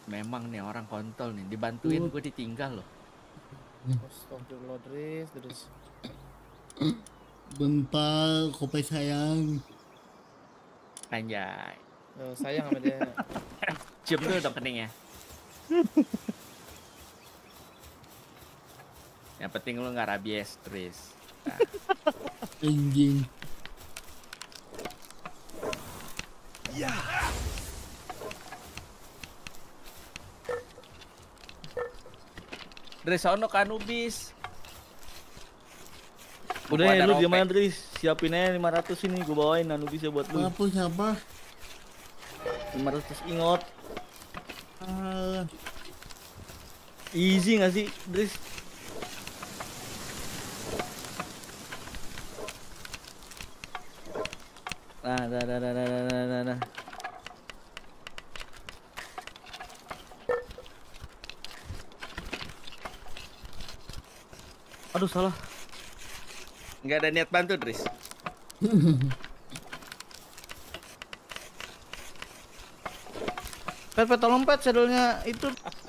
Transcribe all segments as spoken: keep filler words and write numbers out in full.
Memang nih orang kontol nih, dibantuin gue ditinggal loh. Astagfirullah, Dris, Dris. Bentar, kopi sayang. Anjay. Oh, sayang sama dia. Cium dulu dong keningnya. Yang penting lu nggak rabies, Tris. Nah. Anjing. Ya. Dris, sono ke Anubis. Udah ya, lu gimana Dris? Siapin aja lima ratus ini, gue bawain Anubisnya buat lu. Apa siapa? lima ratus ingot. Uh, Easy gak sih, Dris? Nah, dah, dah, dah, dah, dah, dah, dah. Aduh, salah. Nggak ada niat bantu, Dris. Pet, pet, tolong pet, saddle-nya itu.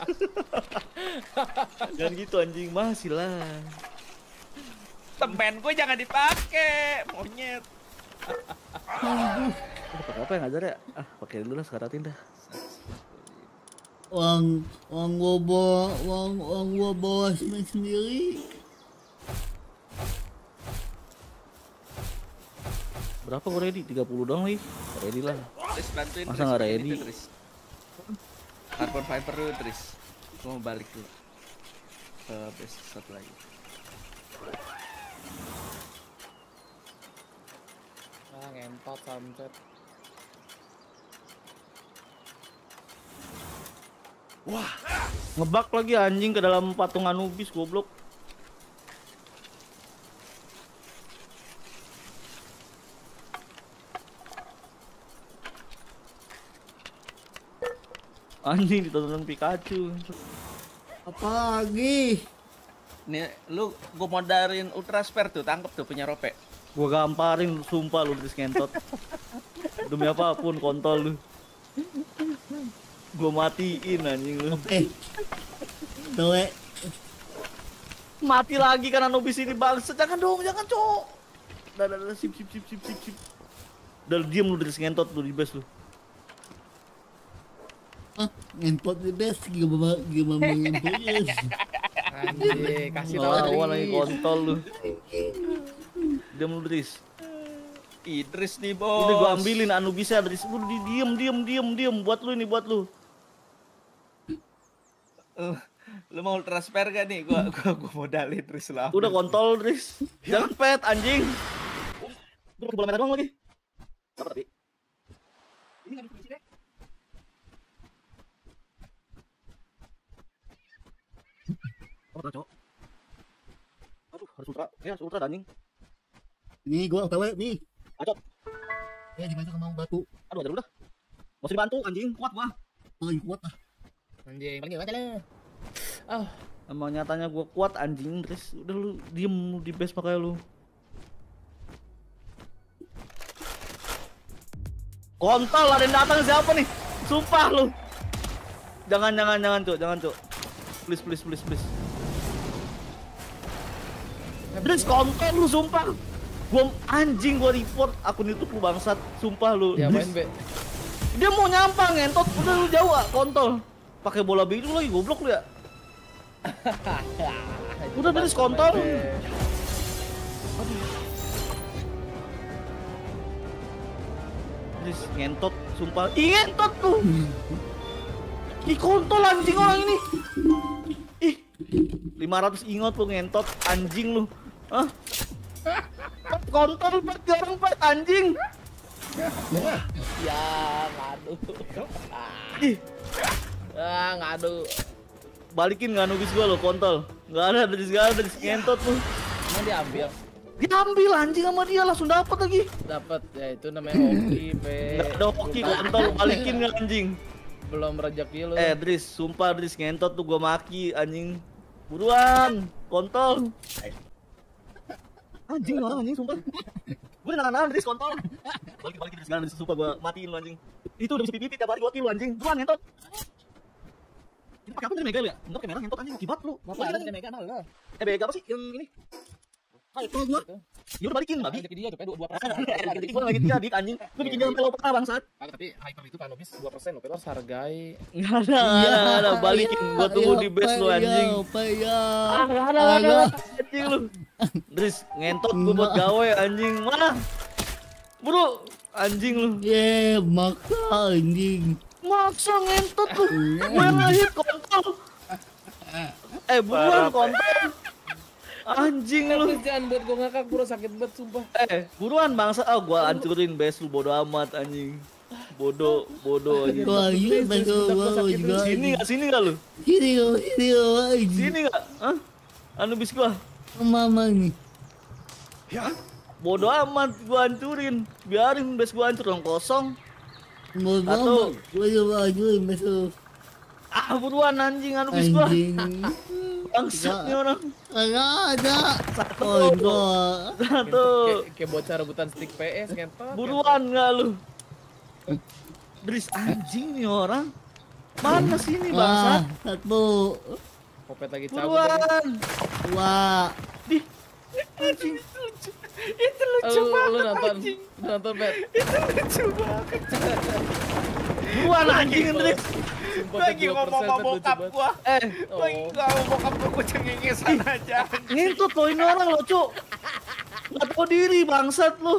Jangan gitu anjing, masih lah. Temen gue jangan dipakai, monyet. Aduh, pakai apa yang ngajar ya? Ah, pakai dulu lah, sekaratin dah. uang, uang gua bawa, uang, uang gua bawa sendiri. Berapa gue ready? tiga puluh dong nih. Ready lah. Tris, bantuin. Masa nggak ready? Tris. Carbon fiber dulu, Tris. Gue mau balik dulu ke base satu lagi. Ah, ngentot samset. Wah, ngebug lagi anjing ke dalam patung Anubis, goblok. Anjing ditonton Pikachu. Apa lagi? Nih, lu gue modalin Ultra Spare tuh, tangkep tuh punya Rope. Gua gamparin, sumpah lu Dris ngentot. Demi apapun kontol lu. Gua matiin anjing lu. Eh, Doe. Mati lagi kan Anubis ini bangsa. Jangan dong, jangan cok. Dah, dah, dah, sip, sip, sip, sip, sip, sip. Udah diem lu Dris ngentot lu di base lu. Ah, ngentot di best gimana gimana ngentotnya? Anjir, kasih tahu Lawan lagi Dris. kontol lu. Diem lu Dris. Idris nih, bos. Udah gua ambilin Anubisnya Dris. Lu di diem, diem, diem, diem. Buat lu ini, buat lu. Uh, lu mau Ultra Spare gak nih? Gua gua, gua modalin Dris lah. Udah kontol Dris. Jangan pet anjing. Udah ke bola merah doang lagi. Apa tapi? Ini enggak bisa deh. Oh, cok. Aduh, harus ultra. Ya, harus ultra anjing. Ini gua O T W nih. Acot. Ya gimana sama batu? Aduh, aja udah. Mau dibantu anjing, kuat gua. Paling kuat lah. Anjing, paling gimana lu? Oh, Emang nyatanya gua kuat anjing, Dris. Udah lu diem lu di base makanya lu. Kontol, ada yang datang siapa nih? Sumpah lu. Jangan, jangan, jangan, cok, jangan, cok. Please, please, please, please. Dris, kontol lu, sumpah. Gua anjing, gua report akun YouTube lu bangsat, sumpah lu. dia Dris. main be. Dia mau nyampang ngentot, udah lu jauh ah, kontol. Pakai bola biru lagi, goblok lu ya. Udah Dris, kontol. Dris, ngentot, sumpah. Ih, ngentot tuh. Ih, kontol anjing orang ini. Ih, lima ratus ingot lu ngentot, anjing lu. Hah? Kontol banget orang banget anjing. Ya, ngadu. Ih, Ah, ngadu. balikin nggak Anubis gua lo kontol. Nggak ada dari segala dari ngentot lu. Emang diambil. Diambil anjing sama dia langsung dapat lagi. Dapat ya itu namanya hoki, be. Nggak ada hoki kontol, balikin nggak anjing. Belum rezeki lu. Eh Dris, sumpah Dris ngentot tuh gua maki anjing. Buruan, kontol. Anjing orang anjing sumpah. Gue udah nahan Dris kontol. Balikin balikin Dris, Dris sumpah gua matiin lu anjing. Itu udah bisa pipit tiap hari gua kill lu anjing. Buruan ngentot. Ini pakai apa tadi Mega lu ya? Bentar kamera ngentot anjing kibat lu. Apa ada Mega nol lah. Eh Mega apa sih yang ini? Kayak itu gua. Ya udah balikin babi. Rezeki dia tuh, Pe, dua persen. Rezeki gua lagi tiga dik anjing. Lu bikin dia sampai lupa bangsat. Ah, tapi hyper itu kan habis dua persen, lo Pe, harus hargai. Enggak ada, enggak ada, balikin gua tunggu di base lu anjing. Apa ya? Ada, ada, ada, anjing lu. Dris, ngentot gua buat gawe anjing. Mana? Bro, anjing lu. Ye, maksa anjing. Maksa ngentot lu. Gua ngehit kontol. Eh, buruan kontol. Anjing lu. Jangan buat gua ngakak, bro, sakit banget sumpah. Eh, buruan bangsa. Ah, gua hancurin base lu bodo amat anjing. Bodoh, bodoh anjing. Wah, iya betul gua juga. Sini enggak, sini enggak lu? Sini lo, sini lo, anjing. Sini enggak? Hah? Anubis gua. Mama nih. Ya, bodo amat gua hancurin. Biarin base gua hancur dong kosong. Mau Atau- gua gua juga ajuin besok. Ah, buruan anjing Anubis gua. Anjing. Bangsat nih orang. Enggak ada. Satu. Oh, enggak. Satu. Kayak kayak bocah rebutan stick P S ngentot. Buruan enggak lu? Dris anjing nih orang. Mana sini Wah, bangsat? satu. Kopet lagi cabut. Buruan. Wah. Di anjing. Itu lucu Lu, banget. lu nonton, lu nonton Bet. Itu lucu banget. Buruan anjing Dris. Sumpah, Lagi Bet, dua persen, ngomong sama Bet, lucu bokap banget. gua. Eh, Lagi Oh. gua sama bokap gua gua cengengesan aja. ngintut lo ini orang lo, Cuk. Nggak tahu diri bangsat lu.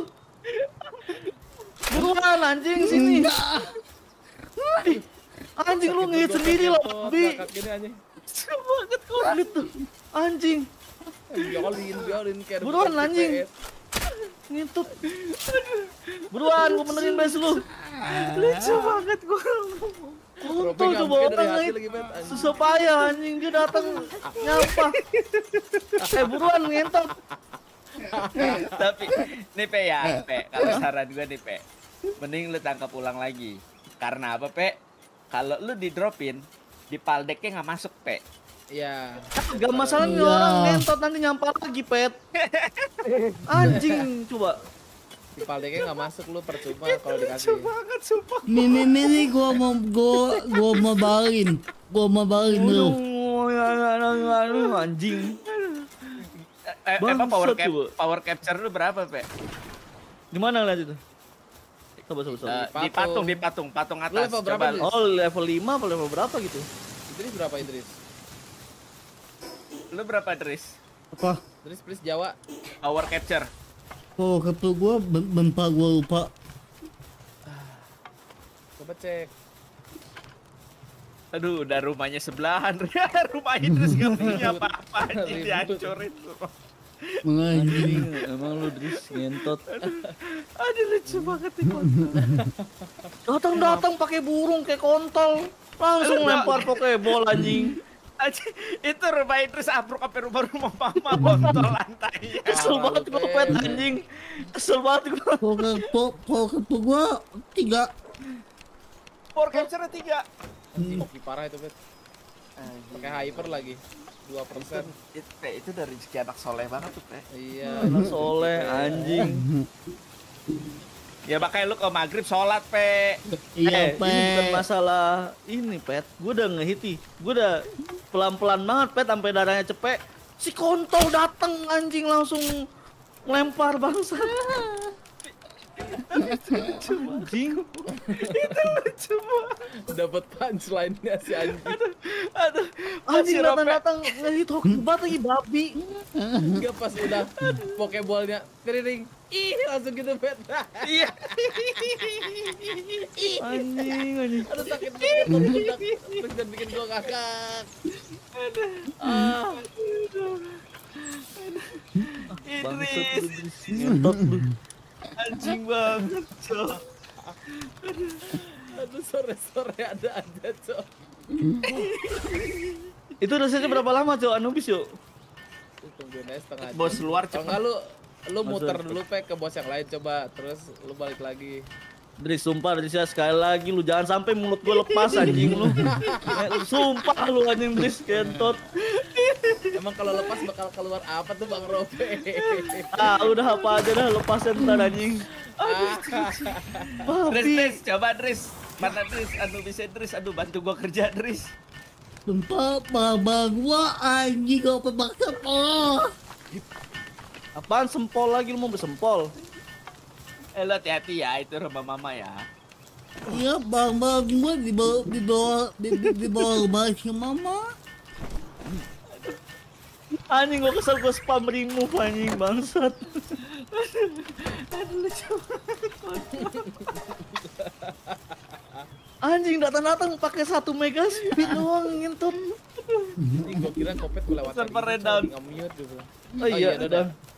Buruan anjing sini. Enggak. Ih, anjing lu ngehit sendiri lo, Bi. Ngakak gini anjing. Lucu banget kulit tuh. Anjing. Biolin, biolin kayak Buruan, rebutan stick anjing. P S. Ngintut. Buruan gua benerin base lu. Lucu banget gua. Kontol Trophy tuh ngambil dari orang hati ngehit. lagi, Bet, anjing. Susah payah anjing dia datang nyapa. Eh buruan ngentot. Tapi nih Pe ya, Pe, kalau saran gua nih Pe, mending lu tangkap ulang lagi. Karena apa Pe? Kalau lu di dropin, di paldeknya nggak masuk Pe. Iya. Gak masalah nih Iya. orang ngentot nanti nyampar lagi pet. Anjing coba. Di paldeknya nggak masuk lu percuma kalau dikasih. Banget sumpah. Nih, nih, nih, nih, gua mau, gua, gua mau balin. Gua mau balin lu. Aduh, ya, ya, ya, ya, ya, anjing. Eh, emang power, Bangsat cap coba. power capture lu berapa Pe? Di mana lihat itu? Coba coba coba. Eh, di patung, di patung, patung Lu atas. level berapa, Coba Dris? lu, Oh level lima apa level berapa gitu? Idris berapa Idris? lu berapa Dris? Apa? Idris please Jawa. Power capture. Oh, kata gua ben- bentar gua lupa. Coba cek. Aduh, udah rumahnya sebelahan. Rumahnya terus gak punya apa-apa aja Ribut. dihancurin. Anjing. Emang lu Dris ngentot. Aduh lucu banget nih kontol. Datang datang pakai burung kayak kontol. Langsung lempar pokeball anjing. Aji, itu rumah Idris abruk sampai rumah-rumah mama kontol lantainya. Kesel banget gua pet anjing. Kesel banget gua. Poker, po, poker po gua tiga. Power capture tiga. Anjing kopi parah itu Bet. Pakai hyper lagi. dua persen. Itu, Pe, itu dari rezeki anak soleh banget tuh Pe. Iya. Anak soleh anjing. Ya makanya lu ke maghrib sholat Pe. Iya, Eh, ini bukan Pe. masalah ini pet. Gue udah ngehiti. Gue udah pelan-pelan banget pet sampai darahnya cepet. Si kontol dateng anjing langsung lempar bangsa. Anjing. Itu lucu banget. Dapat punchline-nya si anjing. Aduh, Anjing masih Rope. datang-datang ngehit hoki banget lagi babi. Enggak pas udah pokeballnya keriring. Ih, langsung gitu Bet. Iya. Anjing anjing. Aduh sakit banget meledak. Terus dan bikin gua ngakak. Ah, Bangsat Idris, lu, Dris. Ngentot lu. anjing banget, Cok. aduh sore-sore ada aja, Cok. Itu rasanya berapa lama cok Anubis yuk? Tungguin aja setengah jam. Bos luar Kalau cepet. enggak lu lu Mas, muter cepet. dulu Pe ke bos yang lain coba, terus lu balik lagi. Dris, sumpah Dris ya sekali lagi lu jangan sampai mulut gue lepas anjing lu. Eh, sumpah lu anjing Dris kentot. Emang kalau lepas bakal keluar apa tuh Bang Rope? Ah udah apa aja dah lepasin ntar anjing. Dris, Dris, coba Dris. Mana Dris? Aduh bisa Dris, aduh bantu gua kerja Dris. Tempat mama gua anjing kau pemaksa oh. Apaan sempol lagi, lu mau bersempol? Eh lo hati-hati ya, itu rumah mama ya. Iya mama gua di bawah di bawah di, di, di bawah rumah si mama. Anjing gua kesel, gua spam remove anjing bangsat. Anjing datang-datang pakai satu mega speed doang ngentut. Ih, gua kira kopet gua lewat Server down. nge-mute gitu. Oh iya, dadah. dadah.